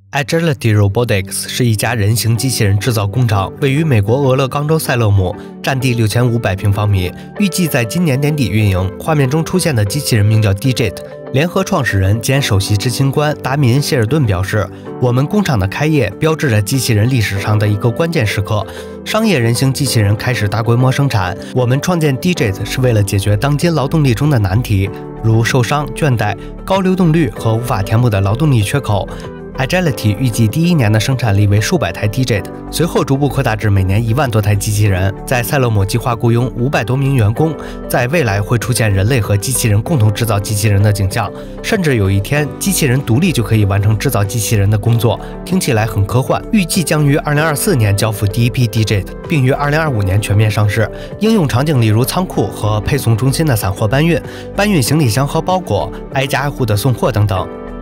Agility Robotics 是一家人形机器人制造工厂，位于美国俄勒冈州塞勒姆，占地6500平方米，预计在今年年底运营。画面中出现的机器人名叫 Digit。联合创始人兼首席执行官达米恩·谢尔顿表示：“我们工厂的开业标志着机器人历史上的一个关键时刻，商业人形机器人开始大规模生产。我们创建 Digit 是为了解决当今劳动力中的难题，如受伤、倦怠、高流动率和无法填补的劳动力缺口。” Agility 预计第1年的生产力为数百台 Digit， 随后逐步扩大至每年1万多台机器人。在塞勒姆计划雇佣500多名员工，在未来会出现人类和机器人共同制造机器人的景象，甚至有一天机器人独立就可以完成制造机器人的工作。听起来很科幻。预计将于2024年交付第一批 Digit， 并于2025年全面上市。应用场景例如仓库和配送中心的散货搬运、搬运行李箱和包裹、挨家挨户的送货等等。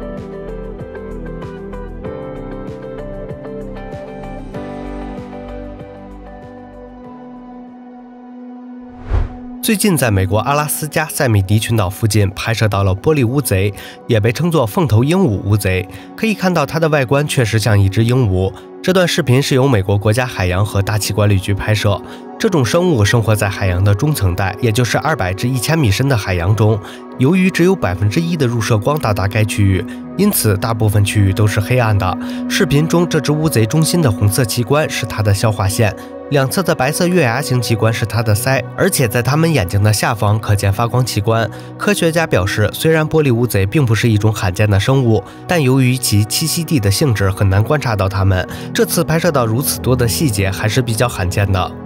最近，在美国阿拉斯加塞米迪群岛附近拍摄到了玻璃乌贼，也被称作凤头鹦鹉乌贼。可以看到它的外观确实像一只鹦鹉。这段视频是由美国国家海洋和大气管理局拍摄。这种生物生活在海洋的中层带，也就是200至1000米深的海洋中。由于只有1%的入射光到达该区域，因此大部分区域都是黑暗的。视频中，这只乌贼中心的红色器官是它的消化腺，两侧的白色月牙形器官是它的鳃，而且在它们眼睛的下方可见发光器官。科学家表示，虽然玻璃乌贼并不是一种罕见的生物，但由于其栖息地的性质，很难观察到它们。这次拍摄到如此多的细节，还是比较罕见的。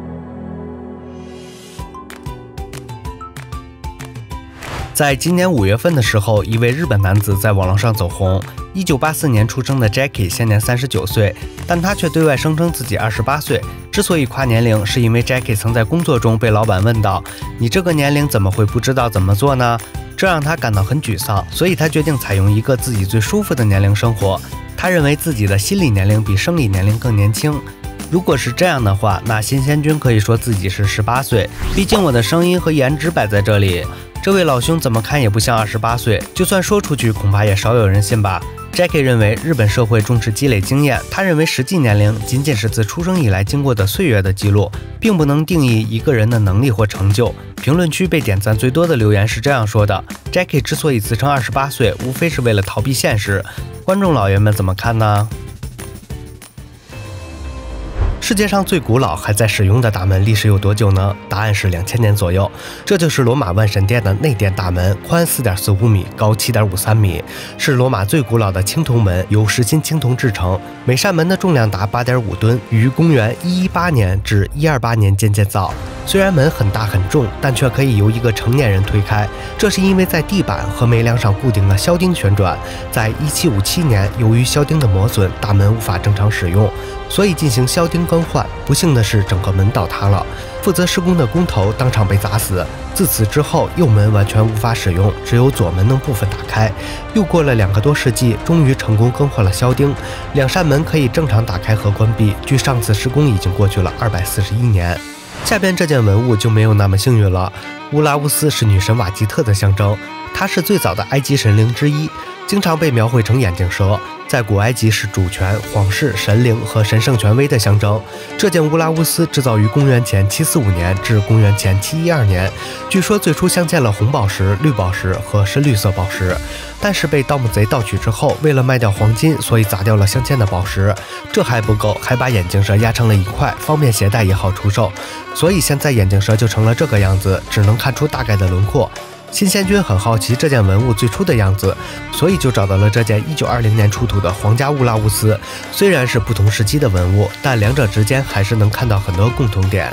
在今年5月份的时候，一位日本男子在网络上走红。1984年出生的 Jackie 现年39岁，但他却对外声称自己28岁。之所以夸年龄，是因为 Jackie 曾在工作中被老板问到：“你这个年龄怎么会不知道怎么做呢？”这让他感到很沮丧，所以他决定采用一个自己最舒服的年龄生活。他认为自己的心理年龄比生理年龄更年轻。如果是这样的话，那新贤君可以说自己是18岁，毕竟我的声音和颜值摆在这里。这位老兄怎么看也不像28岁，就算说出去，恐怕也少有人信吧。Jackie 认为日本社会重视积累经验，他认为实际年龄仅仅是自出生以来经过的岁月的记录，并不能定义一个人的能力或成就。评论区被点赞最多的留言是这样说的： Jackie 之所以自称28岁，无非是为了逃避现实。观众老爷们怎么看呢？世界上最古老还在使用的大门历史有多久呢？答案是2000年左右。这就是罗马万神殿的内殿大门，宽4.45米，高7.53米，是罗马最古老的青铜门，由实心青铜制成。每扇门的重量达8.5吨，于公元118年至128年间建造。虽然门很大很重，但却可以由一个成年人推开，这是因为在地板和门梁上固定了销钉旋转。在1757年，由于销钉的磨损，大门无法正常使用，所以进行销钉更换。不幸的是，整个门倒塌了，负责施工的工头当场被砸死。自此之后，右门完全无法使用，只有左门能部分打开。又过了2个多世纪，终于成功更换了销钉，两扇门可以正常打开和关闭。距上次施工已经过去了241年。下边这件文物就没有那么幸运了。乌拉乌斯是女神瓦吉特的象征，她是最早的埃及神灵之一，经常被描绘成眼镜蛇，在古埃及是主权、皇室、神灵和神圣权威的象征。这件乌拉乌斯制造于公元前745年至公元前712年，据说最初镶嵌了红宝石、绿宝石和深绿色宝石，但是被盗墓贼盗取之后，为了卖掉黄金，所以砸掉了镶嵌的宝石。这还不够，还把眼镜蛇压成了一块，方便携带也好出售。所以现在眼镜蛇就成了这个样子，只能看出大概的轮廓。新贤君很好奇这件文物最初的样子，所以就找到了这件1920年出土的皇家乌拉乌斯。虽然是不同时期的文物，但两者之间还是能看到很多共同点。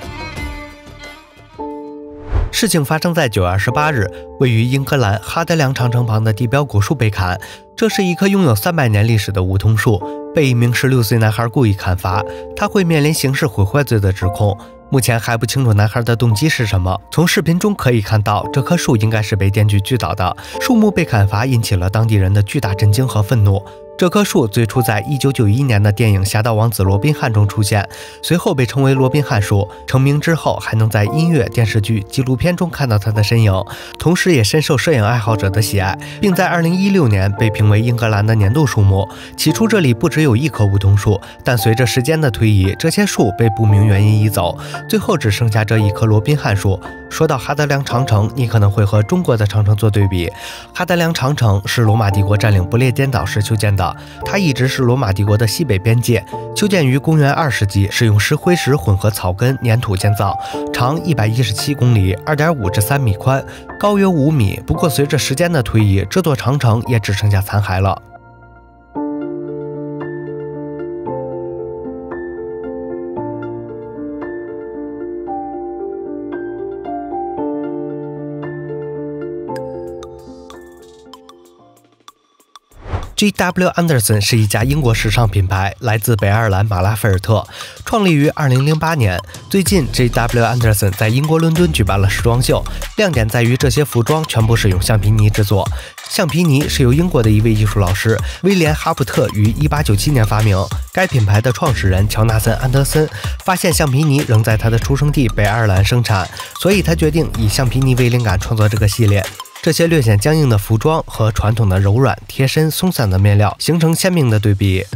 事情发生在9月18日，位于英格兰哈德良长城旁的地标古树被砍。这是一棵拥有300年历史的梧桐树，被一名16岁男孩故意砍伐，他会面临刑事毁坏罪的指控。目前还不清楚男孩的动机是什么。从视频中可以看到，这棵树应该是被电锯锯倒的。树木被砍伐引起了当地人的巨大震惊和愤怒。 这棵树最初在1991年的电影《侠盗王子罗宾汉》中出现，随后被称为罗宾汉树。成名之后，还能在音乐、电视剧、纪录片中看到它的身影，同时也深受摄影爱好者的喜爱，并在2016年被评为英格兰的年度树木。起初这里不只有1棵梧桐树，但随着时间的推移，这些树被不明原因移走，最后只剩下这1棵罗宾汉树。说到哈德良长城，你可能会和中国的长城做对比。哈德良长城是罗马帝国占领不列颠岛时修建的，它一直是罗马帝国的西北边界。修建于公元2世纪，是用石灰石混合草根粘土建造，长117公里，2.5至3米宽，高约5米。不过随着时间的推移，这座长城也只剩下残骸了。J.W. Anderson 是一家英国时尚品牌，来自北爱尔兰马拉菲尔特，创立于2008年。最近 J.W. Anderson 在英国伦敦举办了时装秀，亮点在于这些服装全部是用橡皮泥制作。橡皮泥是由英国的一位艺术老师威廉·哈普特于1897年发明。该品牌的创始人乔纳森·安德森发现橡皮泥仍在他的出生地北爱尔兰生产，所以他决定以橡皮泥为灵感创作这个系列。这些略显僵硬的服装和传统的柔软、贴身、松散的面料形成鲜明的对比。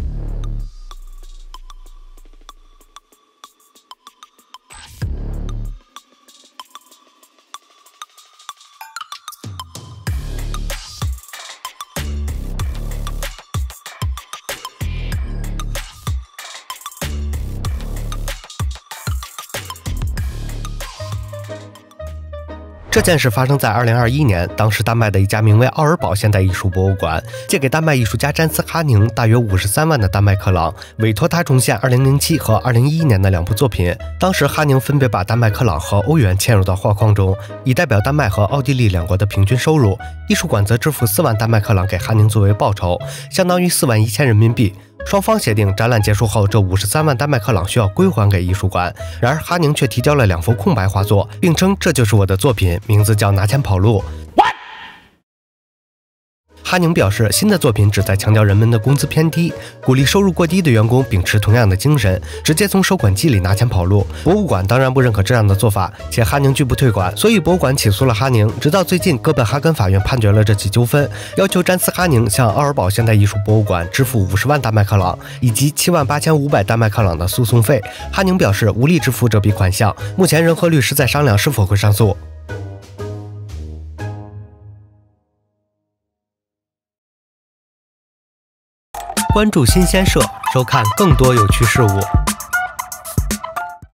这件事发生在2021年，当时丹麦的一家名为奥尔堡现代艺术博物馆借给丹麦艺术家詹斯·哈宁大约53万的丹麦克朗，委托他重现2007和2011年的2部作品。当时哈宁分别把丹麦克朗和欧元嵌入到画框中，以代表丹麦和奥地利2国的平均收入。艺术馆则支付4万丹麦克朗给哈宁作为报酬，相当于4万1000人民币。双方协定，展览结束后，这53万丹麦克朗需要归还给艺术馆。然而，哈宁却提交了2幅空白画作，并称这就是我的作品，名字叫《拿钱跑路》。哈宁表示，新的作品旨在强调人们的工资偏低，鼓励收入过低的员工秉持同样的精神，直接从收款机里拿钱跑路。博物馆当然不认可这样的做法，且哈宁拒不退款，所以博物馆起诉了哈宁。直到最近，哥本哈根法院判决了这起纠纷，要求詹斯·哈宁向奥尔堡现代艺术博物馆支付50万丹麦克朗以及78500丹麦克朗的诉讼费。哈宁表示无力支付这笔款项，目前仍和律师在商量是否会上诉。关注新鲜社，收看更多有趣事物。